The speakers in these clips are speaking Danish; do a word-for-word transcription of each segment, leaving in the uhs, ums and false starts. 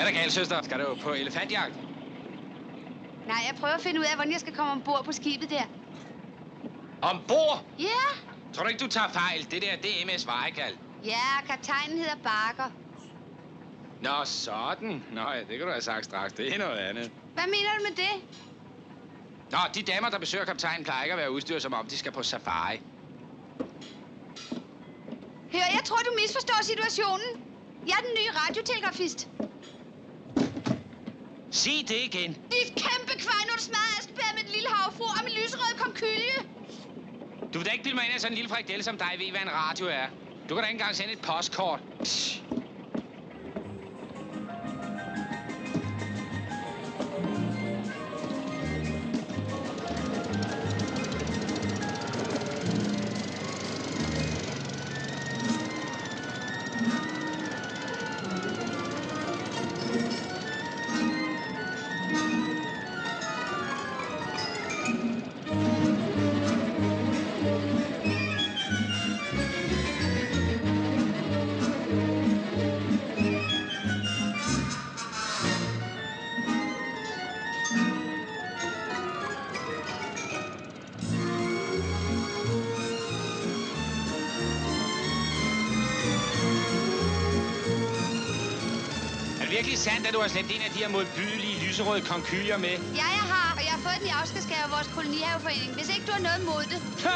der galt, søster? Skal du på elefantjagt? Nej, jeg prøver at finde ud af, hvordan jeg skal komme ombord på skibet der. Ombord? Ja. Yeah. Tror du ikke, du tager fejl? Det der, det er M S Vejkald. Ja, kaptajnen hedder Barker. Nå, sådan. Nå ja, det kan du have sagt straks. Det er noget andet. Hvad mener du med det? Nå, de damer, der besøger kaptajnen, plejer ikke at være udstyret, som om de skal på safari. Hør, jeg tror, du misforstår situationen. Jeg er den nye radiotelegrafist. Sig det igen. Dit kæmpe kvej, når du smadrer Askebær med den lille havfru og min lyserøde konkylie. Du vil da ikke bilde mig ind af sådan en lille frikadelle som dig ved, hvad en radio er. Du kan da ikke engang sende et postkort. Psh. Er det virkelig sandt, at du har slæbt en af de her modbydelige lyserøde konkylier med? Ja, jeg har, og jeg har fået den i afskedsgave af vores kolonihaveforening. Hvis ikke du har noget imod det. Ha!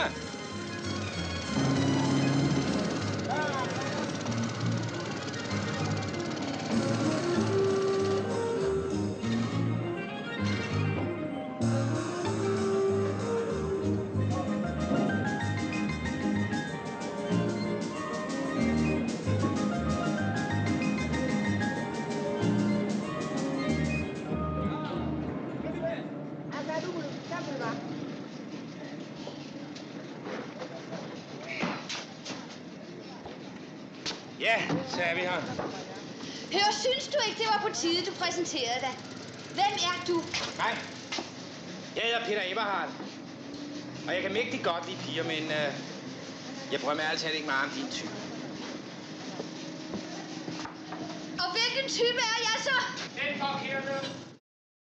Ja, så er vi her. Hør, synes du ikke, det var på tide, du præsenterede dig? Hvem er du? Hej. Jeg hedder Peter Eberhardt. Og jeg kan mægtig godt lide piger, men øh, jeg prøver mig altid ikke meget om din type. Og hvilken type er jeg så? Den forkerte.